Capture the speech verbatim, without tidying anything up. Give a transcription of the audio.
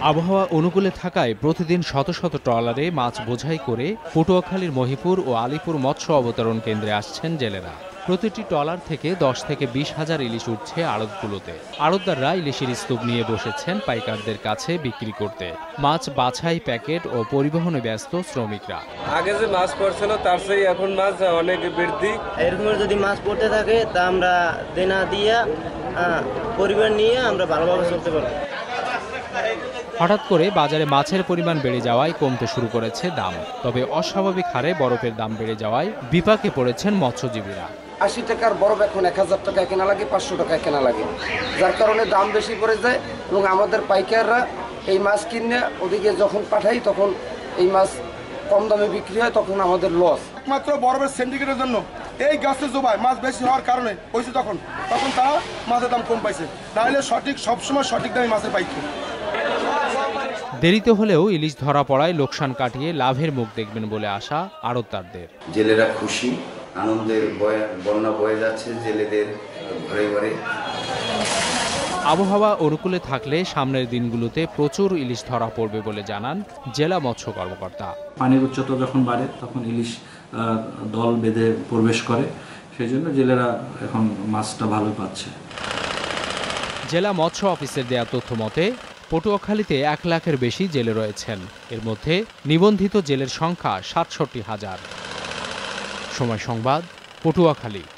আবহাওয়া অনুকূলে থাকায় প্রতিদিন শত শত ট্রলারে মাছ বোঝাই করে পটুয়াখালীর মহিপুর ও আলিপুর মৎস্য অবতরণ কেন্দ্রে আসছেন জেলেরা। প্রতিটি ট্রলার থেকে দশ থেকে বিশ হাজার ইলিশ উঠছে আড়তগুলোতে। আড়তদাররা ইলিশের স্তূপ নিয়ে বসেছেন পাইকারদের কাছে বিক্রি করতে। মাছ বাছাই, প্যাকেট ও পরিবহনে ব্যস্ত শ্রমিকরা। আগে যে মাছ পড়ছিল তার চেয়ে এখন মাছ অনেক বৃদ্ধি। এরকম যদি মাছ পড়তে থাকে তা আমরা দেনা দিয়ে পরিবার নিয়ে আমরা ভালোভাবে চলতে পারবো। হঠাৎ করে বাজারে মাছের পরিমাণ বেড়ে যাওয়ায় কমতে শুরু করেছে দাম। তবে অস্বাভাবিক হারে বরফের দাম বেড়ে যাওয়ায় বিপাকে পড়েছেন মৎস্যজীবীরা। আশি টাকার বরফ এখন এক হাজার টাকায় কেনা লাগে, পাঁচশো টাকায় কেনা লাগে, যার কারণে দাম বেশি পড়ে যায় এবং আমাদের পাইকাররা এই মাছ কিনে ওদিকে যখন পাঠাই তখন এই মাছ কম দামে বিক্রি হয়, তখন আমাদের লস। একমাত্র বরফের সিন্ডিকেটের জন্য এই গাছের জোবায় মাছ বেশি হওয়ার কারণে হয়েছে, তখন তখন তারা মাছের দাম কম পাইছে, তাহলে সঠিক সবসময় সঠিক দামে মাছের পাইছে। দেরিতে হলেও ইলিশ ধরা পড়ায় লোকসান কাটিয়ে লাভের মুখ দেখবেন বলে আশা আড়তদারদের। জেলেরা খুশি, আনন্দের বন্যা বয়ে যাচ্ছে জেলেদের ঘরে ঘরে। আবহাওয়া অনুকূলে থাকলে সামনের দিনগুলোতে প্রচুর ইলিশ ধরা পড়বে বলে জানান জেলা মৎস্য কর্মকর্তা। পানির উচ্চতা যখন বাড়ে তখন ইলিশ দল বেঁধে প্রবেশ করে, সেই জন্য জেলেরা এখন মাছটা ভালো পাচ্ছে। জেলা মৎস্য অফিসের দেয়া তথ্য মতে পটুয়াখালীতে এক লাখের বেশি জেলে রয়েছেন। এর মধ্যে নিবন্ধিত জেলের সংখ্যা সাতষট্টি হাজার। সময় সংবাদ, পটুয়াখালী।